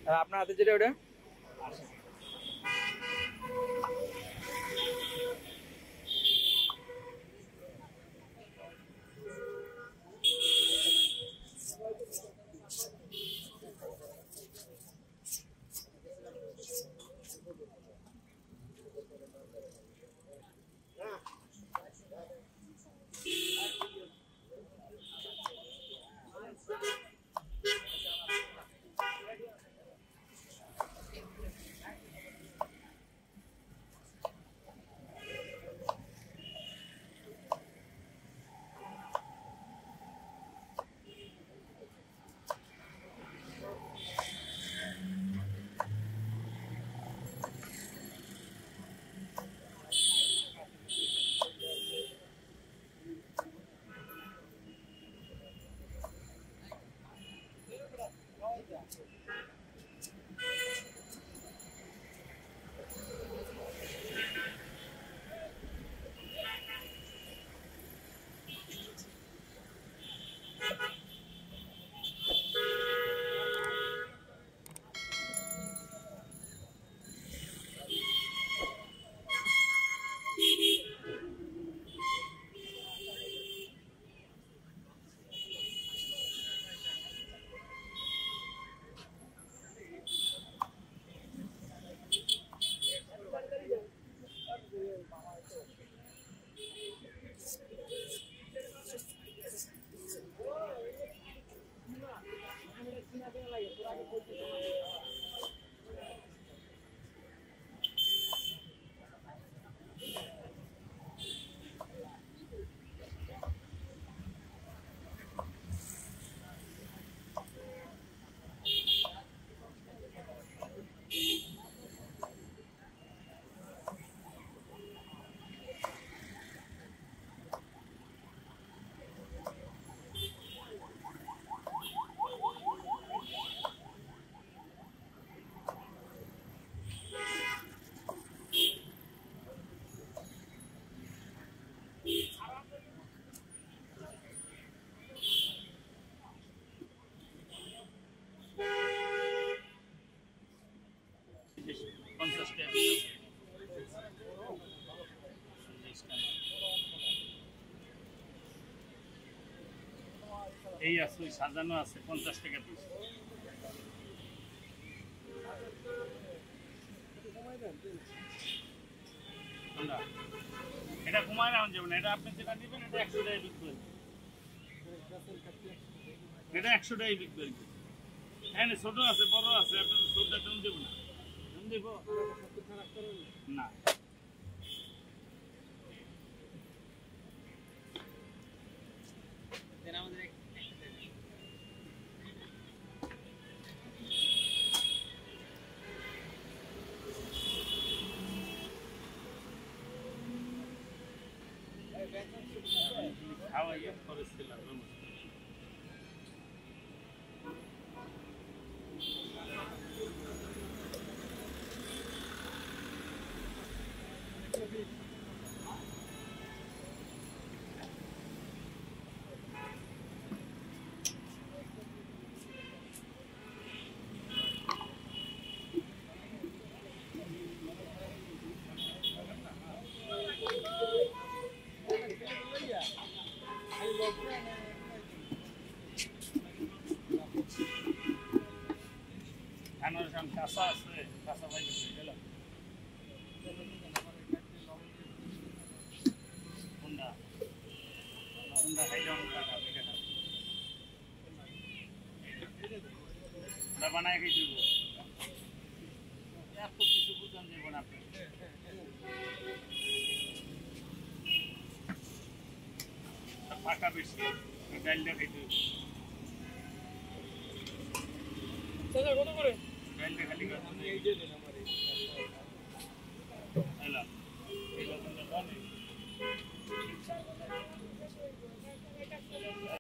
আর আপনার হাতে যেটা ওটা এই আছে সাজানো আছে 50 টাকা পিস এটা কমায় রাখুন যাবেন এটা আপনি যেটা নেবেন এটা 100 টাকায় বিক্রি এটা 100 টাকায় বিক্রি হ্যাঁ ছোট আছে বড় আছে আপনি ছোটটা দাম দেব না দাম দেব না আমাদের খাওয়াইয়া করেছিলাম কাঁচা আছে কাঁচা ভাই গেল কোনটা কোনটা খাইলে টাকা এটা বানায় খাই দিব এত কিছু বুঝান দেব না আপনি ফাঁকা বেশি ডাইলটা খাইতে কত করে খালি আমি এই যে দিন আমার